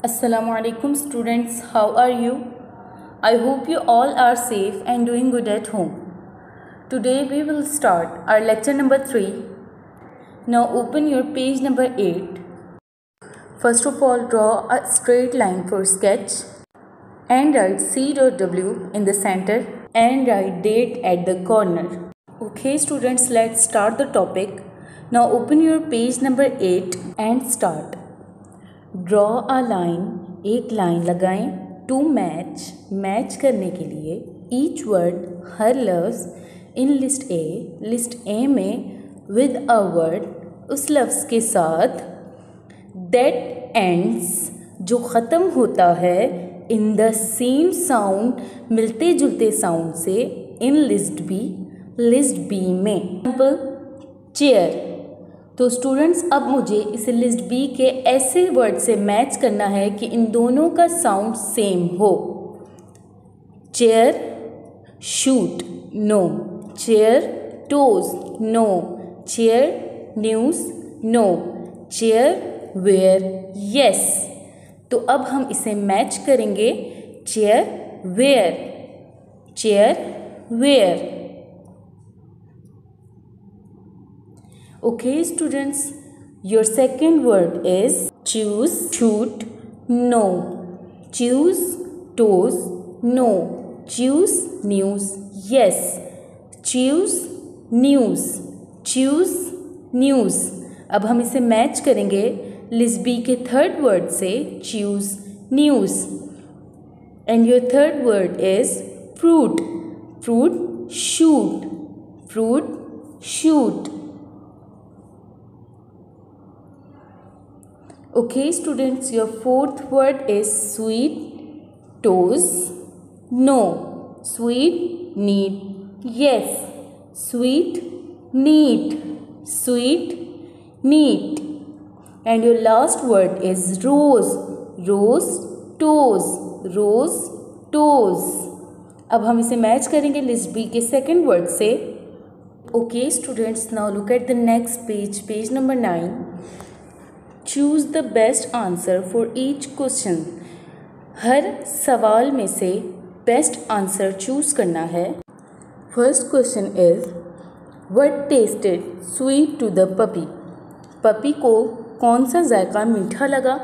Assalamualaikum students, how are you? I hope you all are safe and doing good at home. Today we will start our lecture number 3. Now open your page number 8. First of all, draw a straight line for sketch and write C.W in the center and write date at the corner. Okay students, let's start the topic. Now open your page number 8 and start. Draw a line, एक line लगाएं to match करने के लिए each word हर लफ्ज़ in list A में with a word उस लफ्ज़ के साथ दैट एंड्स जो ख़त्म होता है इन द सेम साउंड मिलते जुलते साउंड से इन लिस्ट बी में चेयर। तो स्टूडेंट्स अब मुझे इस लिस्ट बी के ऐसे वर्ड से मैच करना है कि इन दोनों का साउंड सेम हो। Chair shoot no, chair toes no, chair news no, chair wear yes. तो अब हम इसे मैच करेंगे chair wear. Okay students, your second word is choose, shoot, no, choose, toes, no, choose, news, yes, choose, news। अब हम इसे match करेंगे list B के थर्ड वर्ड से choose, news। And your third word is fruit, shoot। Okay students, your fourth word is sweet, toes, no, sweet, neat, yes, sweet, neat। And your last word is rose, toes। अब हम इसे match करेंगे list B के second word से। Okay students, now look at the next page number 9. Choose the best answer for each question. हर सवाल में से बेस्ट आंसर चूज़ करना है। First question is what tasted sweet to the puppy. Puppy को कौन सा जायका मीठा लगा।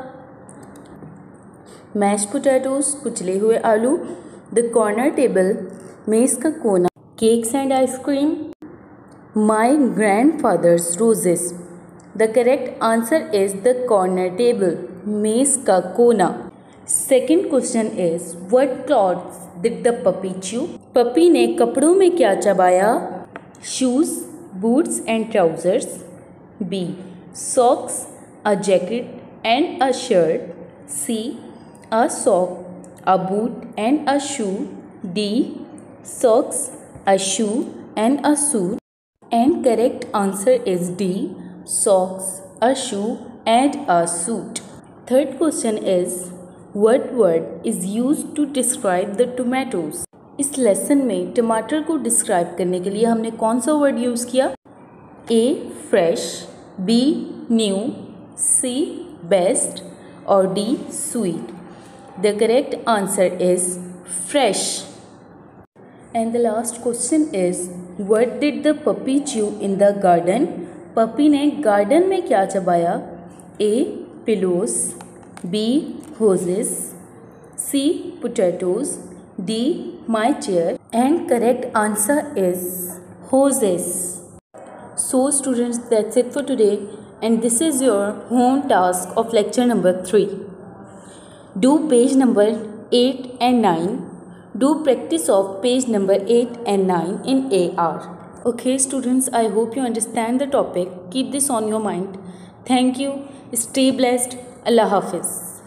मैश पोटैटोज कुचले हुए आलू, द कॉर्नर टेबल मेज़ का कोना, cakes and ice cream, my grandfather's roses. The correct answer is the corner table, मेज़ का कोना। Second question is what clothes did the puppy chew? Puppy ने कपड़ों में क्या चबाया। Shoes, boots and trousers. B. Socks, a jacket and a shirt. C. A sock, a boot and a shoe. D. Socks, a shoe and a suit. And correct answer is D. Socks, a shoe and a suit. Third question is what word is used to describe the tomatoes? इस lesson में टमाटर को describe करने के लिए हमने कौन सा वर्ड यूज़ किया। A. fresh, B. new, C. best और D. sweet। The correct answer is fresh। And the last question is what did the puppy chew in the garden? Puppy ने गार्डन में क्या चबाया। A. pillows, B. hoses, C. potatoes, D. my chair and correct answer is hoses। So students, that's it for today and this is your home task of lecture number 3. Do page number 8 and 9. Do practice of page number 8 and 9 in AR. Okay students, I hope you understand the topic. Keep this on your mind. Thank you. Stay blessed. Allah Hafiz.